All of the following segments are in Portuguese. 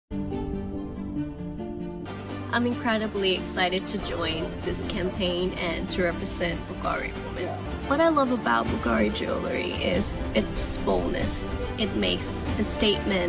I'm incredibly excited to join this campaign and to represent Bulgari women. What I love about Bulgari jewelry is its boldness. It makes a statement.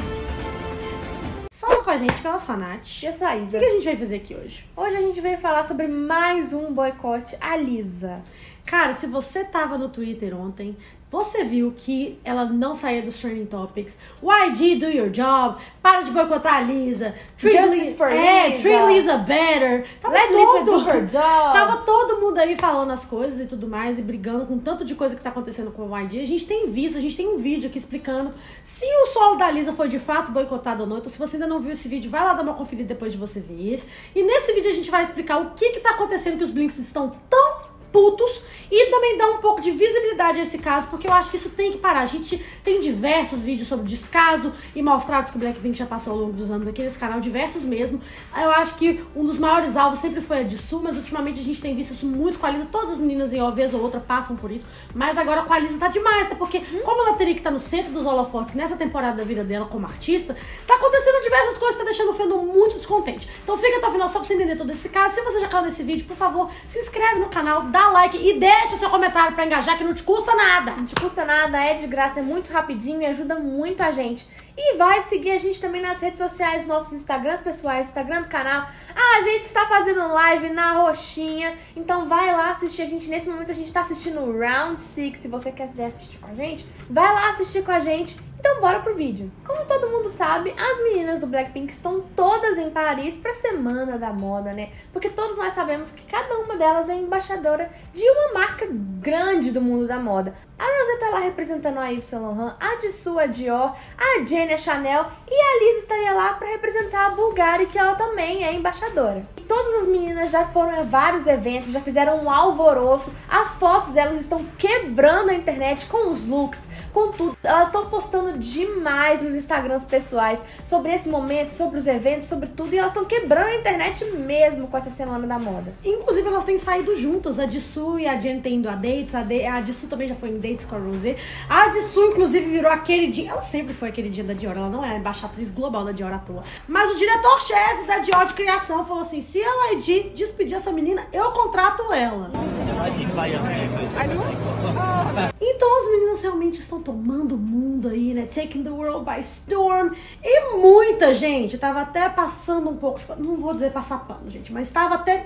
Fala com a gente, que eu sou a Nath. E eu sou a Isa. O que a gente vai fazer aqui hoje? Hoje a gente veio falar sobre mais um boicote à Lisa. Cara, se você tava no Twitter ontem, você viu que ela não saía dos trending topics. YG, do your job. Para de boicotar a Lisa. Justice for Lisa. Treat Lisa better. Let Lisa do her job. Tava todo mundo aí falando as coisas e tudo mais, e brigando com tanto de coisa que tá acontecendo com o YG. A gente tem visto, a gente tem um vídeo aqui explicando se o solo da Lisa foi de fato boicotado ou não. Então, se você ainda não viu esse vídeo, vai lá dar uma conferida depois de você ver esse. E nesse vídeo a gente vai explicar o que tá acontecendo, que os Blinks estão tão putos, e também dar um pouco de visibilidade a esse caso, porque eu acho que isso tem que parar. A gente tem diversos vídeos sobre descaso e maus tratos que o Blackpink já passou ao longo dos anos aqui nesse canal, diversos mesmo. Eu acho que um dos maiores alvos sempre foi a Jisoo, mas ultimamente a gente tem visto isso muito com a Lisa. Todas as meninas, em uma vez ou outra, passam por isso, mas agora com a Lisa tá demais, tá? Porque como ela teria que estar no centro dos holofotes nessa temporada da vida dela como artista, tá acontecendo diversas coisas que tá deixando o fandom muito descontente. Então fica até o final só pra você entender todo esse caso. Se você já caiu nesse vídeo, por favor, se inscreve no canal, dá like e deixa seu comentário pra engajar, que não te custa nada. Não te custa nada, é de graça, é muito rapidinho e ajuda muito a gente. E vai seguir a gente também nas redes sociais, nossos Instagrams pessoais, Instagram do canal. A gente está fazendo live na roxinha, então vai lá assistir a gente. Nesse momento a gente tá assistindo o Round 6, se você quiser assistir com a gente, vai lá assistir com a gente. Então bora pro vídeo. Como todo mundo sabe, as meninas do Blackpink estão todas em Paris pra Semana da Moda, né? Porque todos nós sabemos que cada uma delas é embaixadora de uma marca grande do mundo da moda. A Rosé tá lá representando a Yves Saint Laurent, a Jisoo a Dior, a Jennie a Chanel, e a Lisa estaria lá pra representar a Bulgari, que ela também é embaixadora. E todas as meninas já foram a vários eventos, já fizeram um alvoroço, as fotos delas estão quebrando a internet com os looks, com tudo. Elas estão postando demais nos Instagrams pessoais sobre esse momento, sobre os eventos, sobre tudo, e elas estão quebrando a internet mesmo com essa Semana da Moda. Inclusive elas têm saído juntas, a Jisoo e a Jennie têm ido a dates, a Jisoo também já foi em dates com a Rosé. A Jisoo inclusive virou a queridinha, ela sempre foi a queridinha da Dior, ela não é a embaixatriz global da Dior à toa. Mas o diretor-chefe da Dior de criação falou assim, se a YG despedir essa menina, eu contrato ela. Então as meninas realmente estão tomando o mundo aí, né? Taking the world by storm. E muita gente tava até passando um pouco, tipo, não vou dizer passar pano, gente, mas tava até...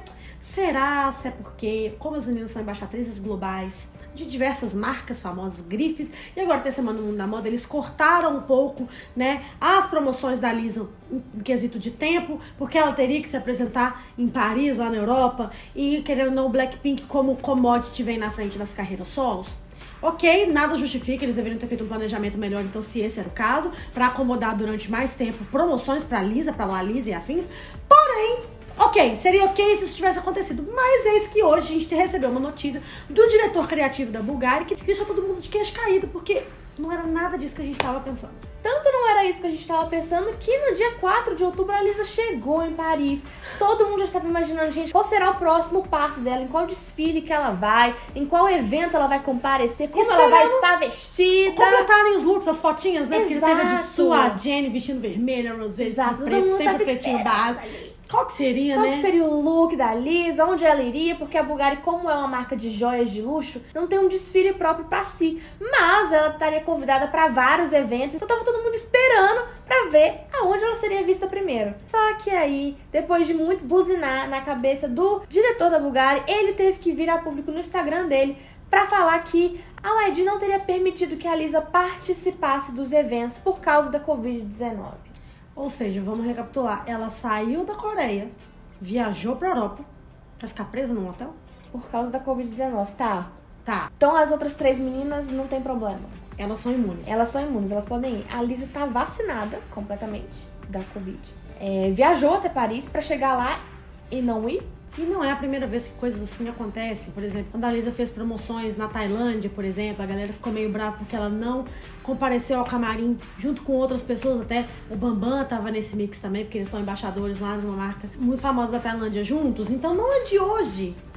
Será? Se é porque, como as meninas são embaixatrizes globais de diversas marcas famosas, grifes, e agora tem Semana do Mundo da Moda, eles cortaram um pouco, né, as promoções da Lisa em quesito de tempo, porque ela teria que se apresentar em Paris, lá na Europa, e querendo ou não, o Blackpink como commodity vem na frente das carreiras solos. Ok, nada justifica, eles deveriam ter feito um planejamento melhor, então, se esse era o caso, pra acomodar durante mais tempo promoções pra Lisa, pra La Lisa e afins. Porém, ok, seria ok se isso tivesse acontecido, mas eis que hoje a gente recebeu uma notícia do diretor criativo da Bulgari que deixou todo mundo de queixo caído, porque não era nada disso que a gente estava pensando. Tanto não era isso que a gente estava pensando que no dia 4 de outubro a Lisa chegou em Paris. Todo mundo já estava imaginando, gente, qual será o próximo passo dela, em qual desfile que ela vai, em qual evento ela vai comparecer, como ela vai estar vestida. Completarem os looks, as fotinhas, né? Exato. Porque teve a Jisoo, a Jennie vestindo vermelho, a Rosé vestindo preto, sempre pretinho base. Qual que seria, Qual né? que seria o look da Lisa, onde ela iria, porque a Bulgari, como é uma marca de joias de luxo, não tem um desfile próprio pra si, mas ela estaria convidada pra vários eventos, então tava todo mundo esperando pra ver aonde ela seria vista primeiro. Só que aí, depois de muito buzinar na cabeça do diretor da Bulgari, ele teve que vir a público no Instagram dele pra falar que a YG não teria permitido que a Lisa participasse dos eventos por causa da Covid-19. Ou seja, vamos recapitular. Ela saiu da Coreia, viajou pra Europa pra ficar presa num hotel? Por causa da Covid-19, tá. Tá. Então as outras 3 meninas não tem problema. Elas são imunes. Elas são imunes, elas podem ir. A Lisa tá vacinada completamente da Covid. Viajou até Paris pra chegar lá e não ir. E não é a primeira vez que coisas assim acontecem. Por exemplo, quando a Lisa fez promoções na Tailândia, por exemplo, a galera ficou meio brava porque ela não compareceu ao camarim junto com outras pessoas. Até o Bambam tava nesse mix também, porque eles são embaixadores lá de uma marca muito famosa da Tailândia juntos. Então não é de hoje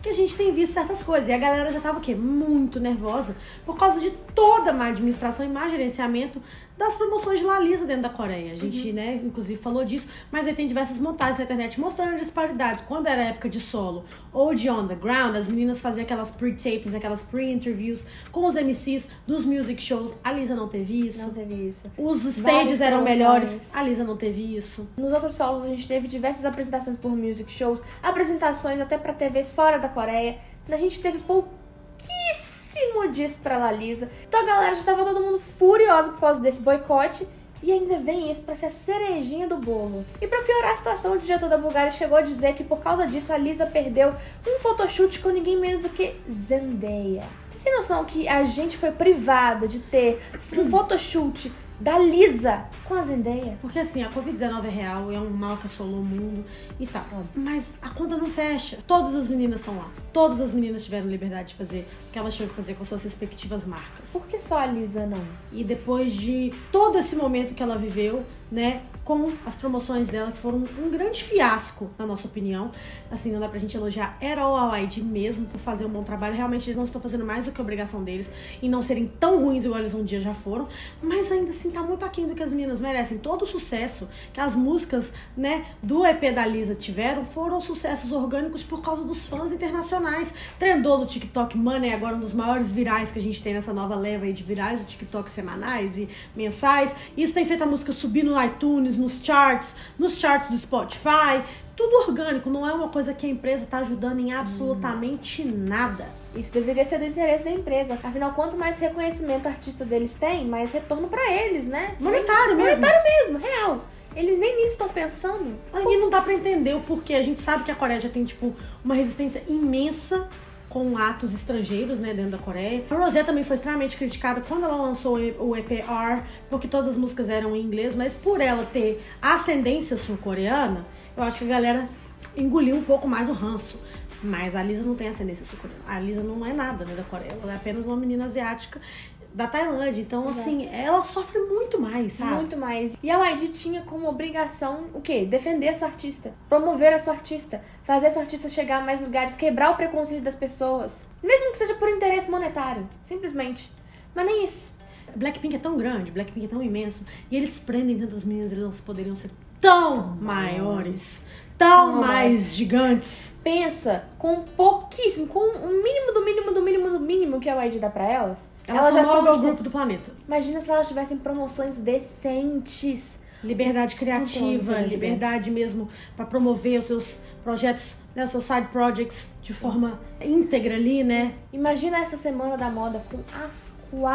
que a gente tem visto certas coisas. E a galera já tava o quê? Muito nervosa por causa de toda a má administração e má gerenciamento das promoções de Lalisa dentro da Coreia. A gente, né, inclusive falou disso, mas aí tem diversas montagens na internet mostrando disparidades. Quando era época de solo ou de underground, as meninas faziam aquelas pre-tapes, aquelas pre-interviews com os MCs dos music shows. A Lisa não teve isso. Não teve isso. Os stages eram melhores. A Lisa não teve isso. Nos outros solos a gente teve diversas apresentações por music shows, apresentações até pra TVs fora da Coreia. A gente teve pouquíssimo disso pra Lalisa. Então a galera já tava todo mundo furiosa por causa desse boicote. E ainda vem isso pra ser a cerejinha do bolo. E pra piorar a situação, o diretor da Bulgária chegou a dizer que por causa disso a Lisa perdeu um photoshoot com ninguém menos do que Zendaya. Vocês têm noção que a gente foi privada de ter um photoshoot da Lisa com a Zendaya? Porque assim, a Covid-19 é real, é um mal que assolou o mundo e tal. Mas a conta não fecha. Todas as meninas estão lá. Todas as meninas tiveram liberdade de fazer o que elas tinham que fazer com suas respectivas marcas. Por que só a Lisa não? E depois de todo esse momento que ela viveu, né, com as promoções dela, que foram um grande fiasco, na nossa opinião. Assim, não dá pra gente elogiar era o YG mesmo por fazer um bom trabalho. Realmente eles não estão fazendo mais do que a obrigação deles em não serem tão ruins igual eles um dia já foram. Mas ainda assim tá muito aquém do que as meninas merecem. Todo o sucesso que as músicas, né, do EP da Lisa tiveram foram sucessos orgânicos por causa dos fãs internacionais. Trendou no TikTok Money, agora um dos maiores virais que a gente tem nessa nova leva aí de virais do TikTok semanais e mensais. Isso tem feito a música subir no iTunes, nos charts do Spotify, tudo orgânico, não é uma coisa que a empresa tá ajudando em absolutamente nada. Isso deveria ser do interesse da empresa. Afinal, quanto mais reconhecimento o artista deles tem, mais retorno pra eles, né? Monetário mesmo. Monetário mesmo, real. Eles nem nisso estão pensando. E não dá pra entender o porquê. A gente sabe que a Coreia já tem, tipo, uma resistência imensa com atos estrangeiros, né, dentro da Coreia. A Rosé também foi extremamente criticada quando ela lançou o EP R, porque todas as músicas eram em inglês, mas por ela ter ascendência sul-coreana, eu acho que a galera engoliu um pouco mais o ranço. Mas a Lisa não tem ascendência sul-coreana. A Lisa não é nada, né, da Coreia. Ela é apenas uma menina asiática da Tailândia. Então, assim, ela sofre muito mais, sabe? Muito mais. E a YG tinha como obrigação o quê? Defender a sua artista. Promover a sua artista. Fazer a sua artista chegar a mais lugares. Quebrar o preconceito das pessoas. Mesmo que seja por interesse monetário. Simplesmente. Mas nem isso. Blackpink é tão grande, Blackpink é tão imenso. E eles prendem tantas meninas, elas poderiam ser tão maiores. Tão mais gigantes. Pensa, com pouquíssimo, com o mínimo do mínimo do mínimo do mínimo que a YG dá pra elas. Elas já são o são maior grupo do planeta. Imagina se elas tivessem promoções decentes. Liberdade criativa, liberdade mesmo pra promover os seus projetos, né, os seus side projects de forma íntegra ali, né? Imagina essa semana da moda com as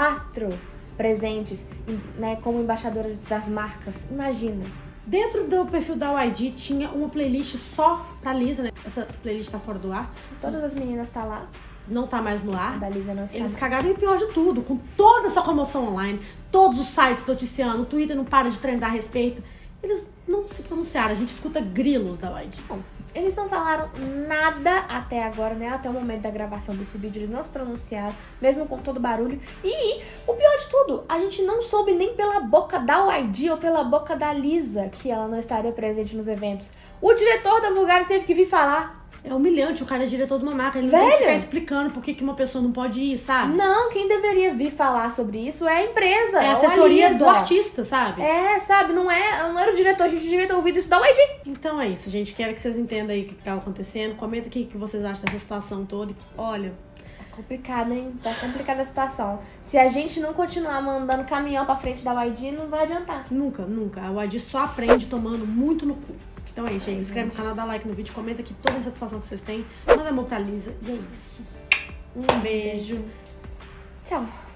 4 presentes, né, como embaixadoras das marcas. Imagina. Dentro do perfil da YG tinha uma playlist só pra Lisa, né? Essa playlist tá fora do ar. Todas as meninas tá lá. Não tá mais no ar. A da Lisa não está Eles mais. cagaram e o pior de tudo, com toda essa comoção online, todos os sites noticiando, o Twitter não para de trendar a respeito. Eles não se pronunciaram, a gente escuta grilos da YG. Bom, eles não falaram nada até agora, né? Até o momento da gravação desse vídeo, eles não se pronunciaram, mesmo com todo o barulho. E o pior de tudo, a gente não soube nem pela boca da YG ou pela boca da Lisa que ela não estaria presente nos eventos. O diretor da Bulgária teve que vir falar. É humilhante, o cara é diretor de uma marca, ele não Velho? tem que ficar explicando por que uma pessoa não pode ir, sabe? Não, quem deveria vir falar sobre isso é a empresa. É a ou assessoria Lisa. do artista, sabe? É, sabe, não era o diretor, a gente devia ter ouvido isso da YG. Então é isso, gente. Quero que vocês entendam aí o que tá acontecendo. Comenta aqui o que vocês acham dessa situação toda. Olha, Complicado, hein? Tá complicada a situação. Se a gente não continuar mandando caminhão pra frente da YG, não vai adiantar. nunca. A YG só aprende tomando muito no cu. Então é isso, gente. Se inscreve no canal, dá like no vídeo, comenta aqui toda a satisfação que vocês têm. Manda amor pra Lisa. E é isso. Um beijo. Tchau.